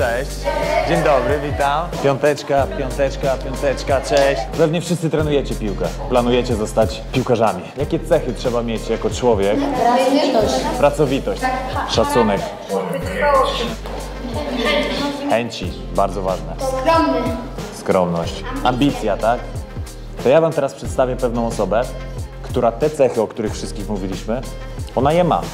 cześć. Dzień dobry, witam. Piąteczka, piąteczka, piąteczka, cześć. Pewnie wszyscy trenujecie piłkę. Planujecie zostać piłkarzami. Jakie cechy trzeba mieć jako człowiek? Pracowitość. Pracowitość, szacunek. Chęci, bardzo ważne. Skromny. Skromność. Ambicja, tak? To ja wam teraz przedstawię pewną osobę, która te cechy, o których wszystkich mówiliśmy, ona je ma.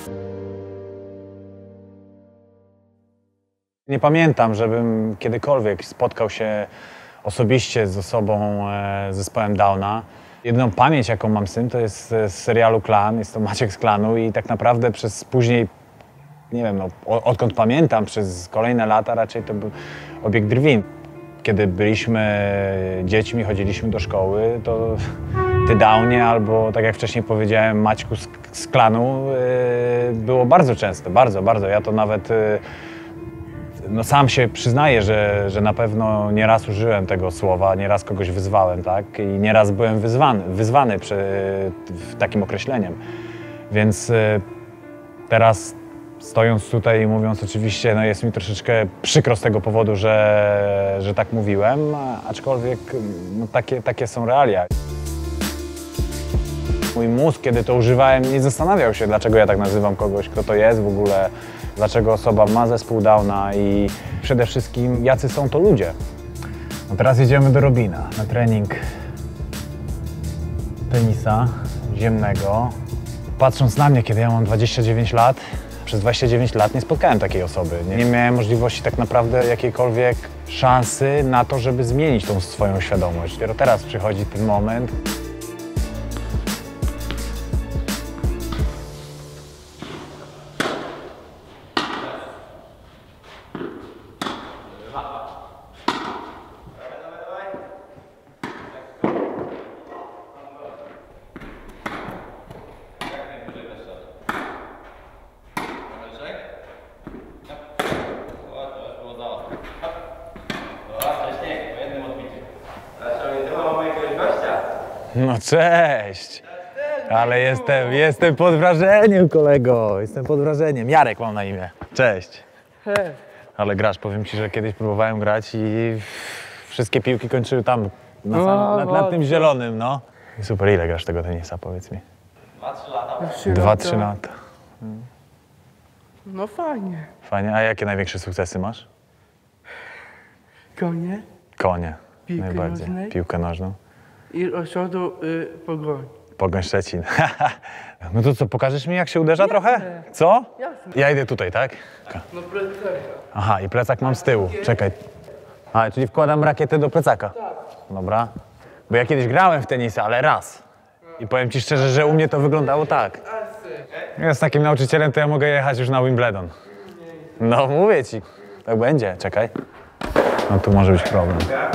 Nie pamiętam, żebym kiedykolwiek spotkał się osobiście z osobą z zespołem Downa. Jedyną pamięć, jaką mam z tym, to jest z serialu Klan, jest to Maciek z Klanu i tak naprawdę przez później, nie wiem, no, odkąd pamiętam, przez kolejne lata raczej to był obieg drwin. Kiedy byliśmy dziećmi, chodziliśmy do szkoły, to ty Downie albo, tak jak wcześniej powiedziałem, Maćku z Klanu było bardzo często, bardzo. Ja to nawet no, sam się przyznaję, że na pewno nieraz użyłem tego słowa, nieraz kogoś wyzwałem, tak? I nieraz byłem wyzwany takim określeniem. Więc teraz stojąc tutaj i mówiąc oczywiście, no jest mi troszeczkę przykro z tego powodu, że tak mówiłem, aczkolwiek no, takie są realia. Mój mózg, kiedy to używałem, nie zastanawiał się, dlaczego ja tak nazywam kogoś, kto to jest w ogóle, dlaczego osoba ma zespół Downa i przede wszystkim jacy są to ludzie. No teraz jedziemy do Robina na trening tenisa ziemnego. Patrząc na mnie, kiedy ja mam 29 lat, przez 29 lat nie spotkałem takiej osoby. Nie miałem możliwości tak naprawdę jakiejkolwiek szansy na to, żeby zmienić tą swoją świadomość. Dopiero teraz przychodzi ten moment. No cześć! Ale jestem pod wrażeniem, kolego. Jestem pod wrażeniem. Jarek mam na imię. Cześć. Ale grasz, powiem ci, że kiedyś próbowałem grać i wszystkie piłki kończyły tam, nad tym zielonym, no. I super, ile grasz tego tenisa, powiedz mi? 2-3 lata. 2-3 lata. No fajnie. Fajnie. A jakie największe sukcesy masz? Konie Konie. Piłkę Najbardziej. nożnej. Piłkę nożną. i oszodu Pogoń. Pogoń Szczecin. No to co, pokażesz mi, jak się uderza trochę? Co? Jasne. Ja idę tutaj, tak? No plecaka. Aha, i plecak mam z tyłu. Czekaj. A, czyli wkładam rakietę do plecaka. Tak. Dobra. Bo ja kiedyś grałem w tenisa, ale raz. I powiem ci szczerze, że u mnie to wyglądało tak. Ja z takim nauczycielem to ja mogę jechać już na Wimbledon. No mówię ci. Tak będzie. Czekaj. No tu może być problem.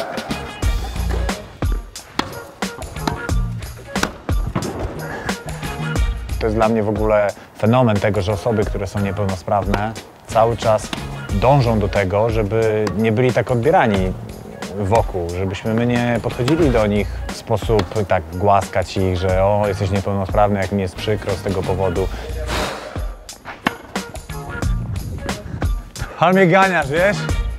To jest dla mnie w ogóle fenomen tego, że osoby, które są niepełnosprawne, cały czas dążą do tego, żeby nie byli tak odbierani wokół, żebyśmy my nie podchodzili do nich w sposób tak głaskać ich, że o, jesteś niepełnosprawny, jak mi jest przykro z tego powodu. Ale mnie ganiasz, wiesz?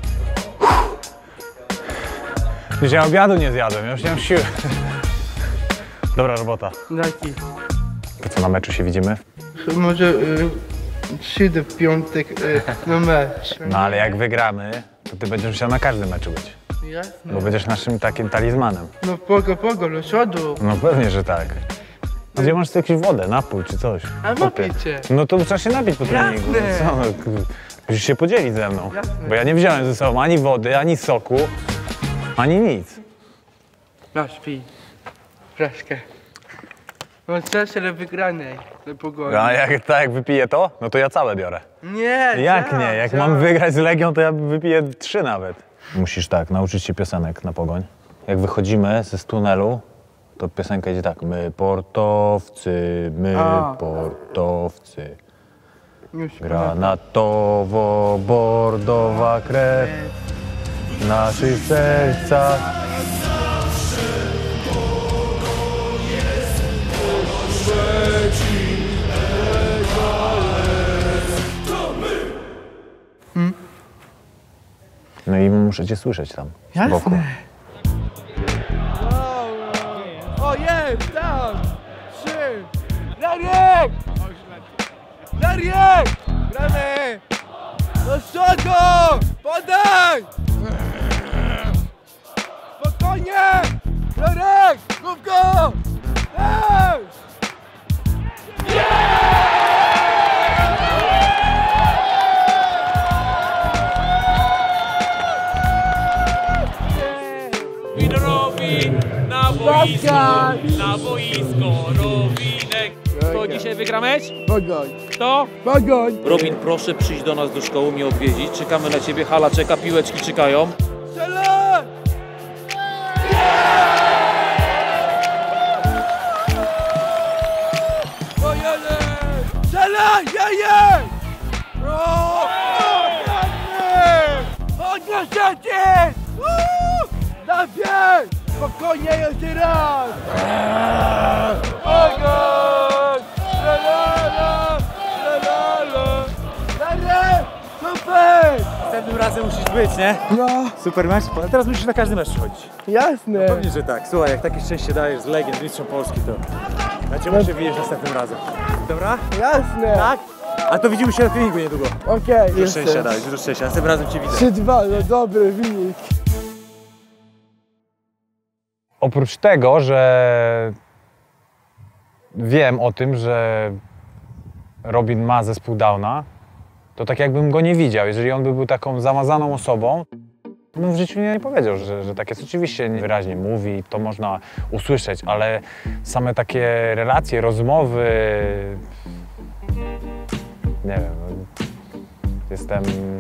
Już ja obiadu nie zjadłem, ja już nie mam siły. Dobra robota. Jaki? To co, na meczu się widzimy? Może przyjdę w piątek na mecz. No ale jak wygramy, to ty będziesz musiał na każdym meczu być. Jasne. Bo będziesz naszym takim talizmanem. No pogo, do przodu. No pewnie, że tak. A gdzie masz tu jakąś wodę, napój czy coś? A Chłopie. napicie. No to trzeba się napić po treningu. No Jasne. co, no, musisz się podzielić ze mną. Jasne. Bo ja nie wziąłem ze sobą ani wody, ani soku, ani nic. Masz, pij. Troszkę. No coś, ale wygranej. Do Pogoni. A jak wypiję to, no to ja całe biorę. Nie, Jak nie? Jak mam wygrać z Legią, to ja wypiję 3 nawet. Musisz tak, nauczyć się piosenek na Pogoń. Jak wychodzimy z tunelu, to piosenka idzie tak. My portowcy, my portowcy. Już Granatowo-bordowa krew w naszych sercach. No i muszę cię słyszeć tam. z boku. Jasne. O, jest, tam! 3! Dariek! Dariek! Gramy! Do przodu! Podaj! Spokojnie! Dariek! Mów go! Ej! Robin na boisko, Robinek. Kto dzisiaj wygra mecz? Pogoń! Kto? Pogoń! Robin, proszę przyjść do nas do szkoły, mnie odwiedzić. Czekamy na ciebie, hala czeka, piłeczki czekają. Strzelaj! O, jeden! Strzelaj! Jajej! O! Odniósł się! Dawaj! Spokojnie, jeszcze raz! Pogoń! La la la! La la la! Darek! Super! Następnym razem musisz być, nie? No, Super mecz. A teraz musisz na każdy mecz przychodzić. jasne! Pewnie, że tak. Słuchaj, jak takie szczęście dajesz z Legiem, z mistrzem Polski, to ja cię muszę widzieć następnym razem. Dobra? Jasne! Tak? A to widzimy się na treningu niedługo. Okej, Dużo szczęścia daj, dużo szczęścia. Następnym razem cię widzę. 3-2, no dobry wynik. Oprócz tego, że wiem o tym, że Robin ma zespół Downa, to tak jakbym go nie widział. Jeżeli on by był taką zamazaną osobą, to bym w życiu nie powiedział, że tak jest. Oczywiście wyraźnie mówi, to można usłyszeć, ale same takie relacje, rozmowy, nie wiem, jestem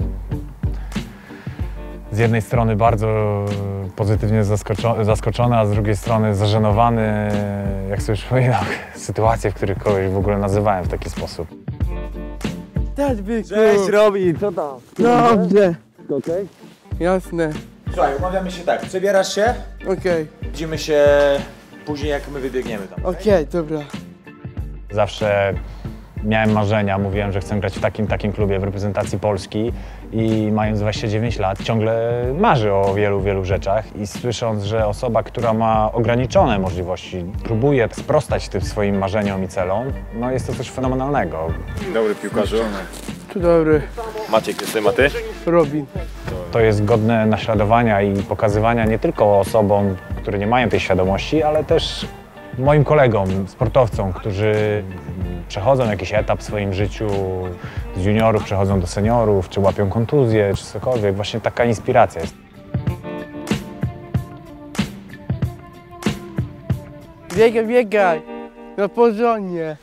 z jednej strony bardzo pozytywnie zaskoczony, a z drugiej strony zażenowany, jak sobie przypominam, sytuacje, w których kogoś w ogóle nazywałem w taki sposób. Cześć, Byku! Cześć, Robin, co tam? Dobrze! Okej? Jasne, Słuchaj, umawiamy się tak. Przebierasz się, okej, widzimy się później, jak my wybiegniemy tam. okej, dobra. Zawsze miałem marzenia, mówiłem, że chcę grać w takim klubie w reprezentacji Polski i mając 29 lat ciągle marzę o wielu rzeczach i słysząc, że osoba, która ma ograniczone możliwości, próbuje sprostać tym swoim marzeniom i celom, no jest to coś fenomenalnego. Dzień dobry piłkarzu. Tu dobry, Maciek, jestem, a ty? Robin. To jest godne naśladowania i pokazywania nie tylko osobom, które nie mają tej świadomości, ale też moim kolegom, sportowcom, którzy przechodzą jakiś etap w swoim życiu, z juniorów przechodzą do seniorów, czy łapią kontuzję, czy cokolwiek. Właśnie taka inspiracja jest. Biegaj, biegaj! No porządnie.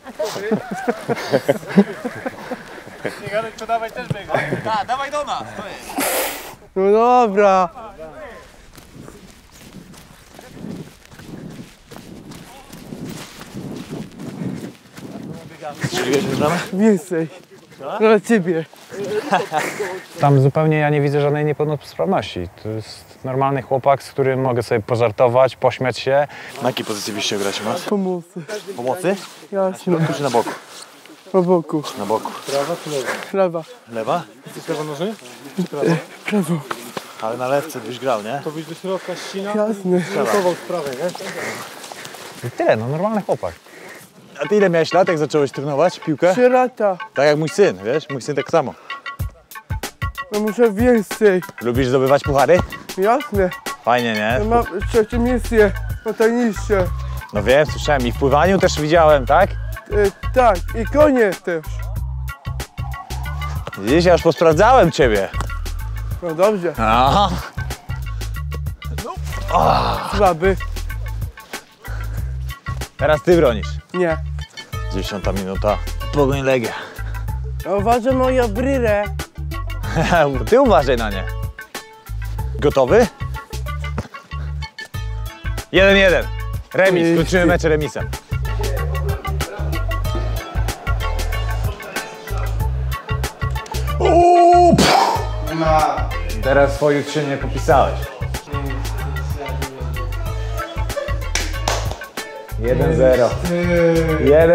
Dawaj do nas! No dobra. Strzeliłeś już bramę? Więcej. Dla ciebie. Tam zupełnie ja nie widzę żadnej niepełnosprawności. To jest normalny chłopak, z którym mogę sobie pożartować, pośmiać się. Na jakiej pozycji byście grać u nas? Pomocy. Pomocy? Jasne. Tu czy na boku? Po boku. Na boku. Lewa. Lewa? Prawo. Ale na lewce byś grał, nie? Jasne. I tyle, no normalny chłopak. A ty ile miałeś lat, jak zacząłeś trenować piłkę? 3 lata. Tak jak mój syn, wiesz? Mój syn tak samo. No muszę więcej. Lubisz zdobywać puchary? Jasne. Fajnie, nie? Ja mam trzecie miejsce. No to niższe. No wiem, słyszałem. I w pływaniu też widziałem, tak? Tak. I konie też. Widzisz, ja już posprawdzałem ciebie. No dobrze. Aha. Słaby. Teraz ty bronisz. Nie. 10 minuta. Pogoń Legia. Uważaj moją bryrę. Ty uważaj na nie. Gotowy? 1-1. Remis. Skończymy mecz remisem. Teraz swoich się nie popisałeś. 1-0.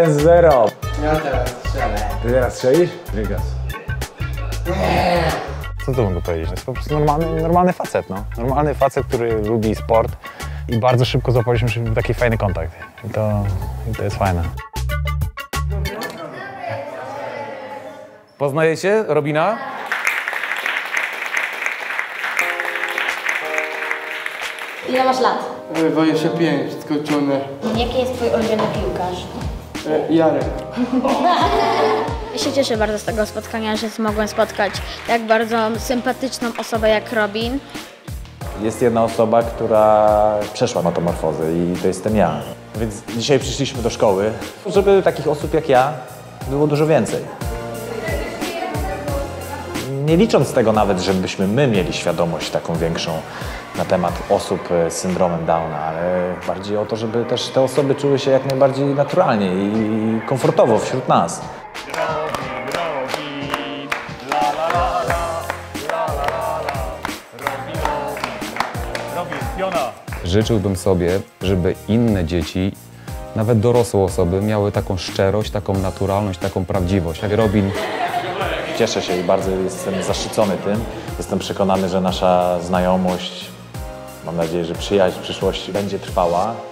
1-0. Ja teraz strzelę. Ty teraz strzelisz? Wygas. Co tu mogę powiedzieć? To jest po prostu normalny facet, no. Normalny facet, który lubi sport i bardzo szybko złapaliśmy się w taki fajny kontakt. I to jest fajne. Poznajecie Robina? Ile masz lat? 25, skończone. Jaki jest twój ulubiony piłkarz? Jarek. Ja się cieszę bardzo z tego spotkania, że mogłem spotkać tak bardzo sympatyczną osobę jak Robin. Jest jedna osoba, która przeszła metamorfozę i to jestem ja. Więc dzisiaj przyszliśmy do szkoły, żeby takich osób jak ja było dużo więcej. Nie licząc tego nawet, żebyśmy my mieli świadomość taką większą na temat osób z syndromem Downa, ale bardziej o to, żeby też te osoby czuły się jak najbardziej naturalnie i komfortowo wśród nas. Życzyłbym sobie, żeby inne dzieci, nawet dorosłe osoby, miały taką szczerość, taką naturalność, taką prawdziwość, jak Robin. Cieszę się i bardzo jestem zaszczycony tym. Jestem przekonany, że nasza znajomość, mam nadzieję, że przyjaźń w przyszłości będzie trwała.